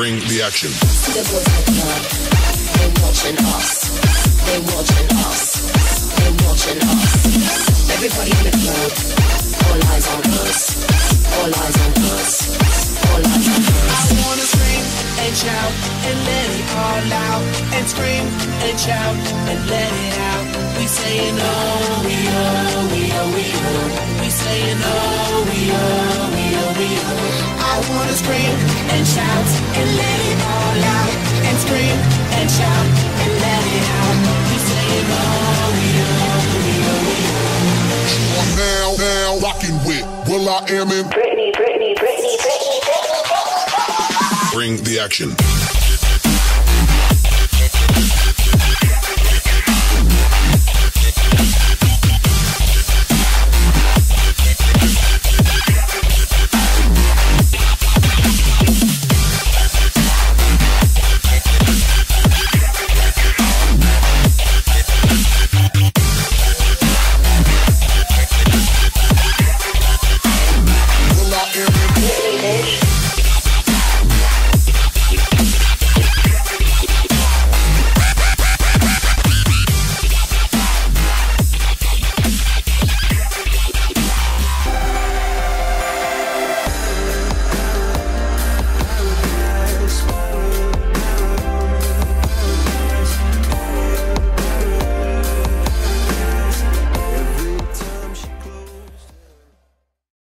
Bring the action. See the boys at the club, they watching us. They watching us. They watching us. Everybody in the club, all eyes on us. All eyes on us. All eyes on us. I wanna scream and shout and let it all out. And scream and shout and let it out. We saying oh, we oh, we oh, we oh. We saying oh, we oh, we oh, we oh. I wanna scream and shout and let it all out. And scream and shout and let it out. We saying oh, we oh, we oh, we oh. You are now rocking with will.i.am in Britney. Bring the action.